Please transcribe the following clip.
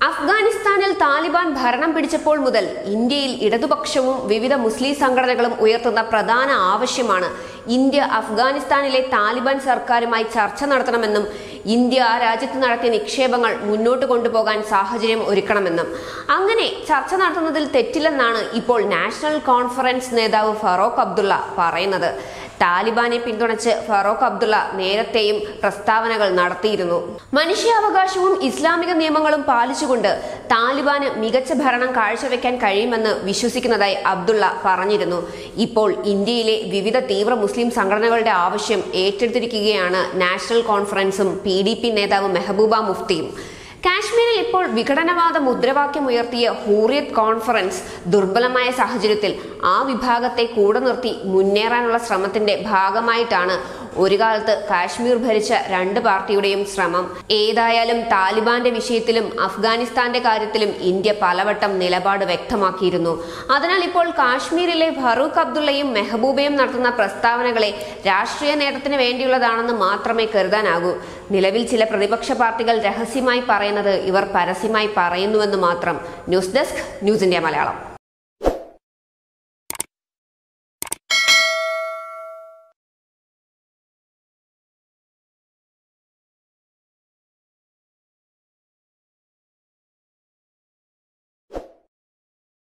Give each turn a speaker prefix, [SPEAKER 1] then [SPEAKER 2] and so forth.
[SPEAKER 1] അഫ്ഗാനിസ്ഥാനിൽ താലിബാൻ ഭരണം പിടിച്ചപ്പോൾ മുതൽ ഇന്ത്യയിൽ ഇടതുപക്ഷവും വിവിധ മുസ്ലിം സംഘടനകളും ഉയർത്തുന്ന പ്രധാന ആവശ്യമാണ് ഇന്ത്യ അഫ്ഗാനിസ്ഥാനിലെ താലിബാൻ സർക്കാരുമായി ചർച്ച നടത്തണമെന്നും ഇന്ത്യ ആ രാജ്യത്ത് നടത്തിയ നിക്ഷേപങ്ങൾ മുന്നോട്ട് കൊണ്ടുപോകാൻ സാഹചര്യം ഒരുക്കണമെന്നും. അങ്ങനെ ചർച്ച നടത്തുന്നതിൽ തെറ്റില്ലെന്നാണ് ഇപ്പോൾ നാഷണൽ കോൺഫറൻസ് നേതാവ് ഫറൂഖ് അബ്ദുള്ള പറയുന്നത്. താലിബാനെ പിന്തുണച്ച് ഫറൂഖ് അബ്ദുള്ള നേരത്തെയും പ്രസ്താവനകൾ നടത്തിയിരുന്നു. മനുഷ്യാവകാശവും ഇസ്ലാമിക നിയമങ്ങളും പാലിച്ചുകൊണ്ട് താലിബാന് മികച്ച ഭരണം കാഴ്ചവെക്കാൻ കഴിയുമെന്ന് വിശ്വസിക്കുന്നതായി അബ്ദുള്ള പറഞ്ഞിരുന്നു. ഇപ്പോൾ ഇന്ത്യയിലെ വിവിധ തീവ്ര മുസ്ലിം സംഘടനകളുടെ ആവശ്യം ഏറ്റെടുത്തിരിക്കുകയാണ് നാഷണൽ കോൺഫറൻസും PDP നേതാവ് മെഹബൂബ മുഫ്തിയും. കാശ്മീരിൽ ഇപ്പോൾ വിഘടനവാദ മുദ്രാവാക്യം ഉയർത്തിയ ഹൂറിയത്ത് കോൺഫറൻസ് ദുർബലമായ സാഹചര്യത്തിൽ ആ വിഭാഗത്തെ കൂടെ നിർത്തി മുന്നേറാനുള്ള ശ്രമത്തിന്റെ ഭാഗമായിട്ടാണ് ഒരു കാലത്ത് കാശ്മീർ ഭരിച്ച രണ്ട് പാർട്ടിയുടെയും ശ്രമം. ഏതായാലും താലിബാന്റെ വിഷയത്തിലും അഫ്ഗാനിസ്ഥാന്റെ കാര്യത്തിലും ഇന്ത്യ പലവട്ടം നിലപാട് വ്യക്തമാക്കിയിരുന്നു. അതിനാൽ ഇപ്പോൾ കാശ്മീരിലെ ഫറൂഖ് അബ്ദുള്ളയും മെഹബൂബയും നടത്തുന്ന പ്രസ്താവനകളെ രാഷ്ട്രീയ നേട്ടത്തിന് വേണ്ടിയുള്ളതാണെന്ന് മാത്രമേ കരുതാനാകൂ. നിലവിൽ ചില പ്രതിപക്ഷ പാർട്ടികൾ രഹസ്യമായി പറയുന്നത് ഇവർ പരസ്യമായി പറയുന്നുവെന്ന് മാത്രം. News desk, news India Malayalam.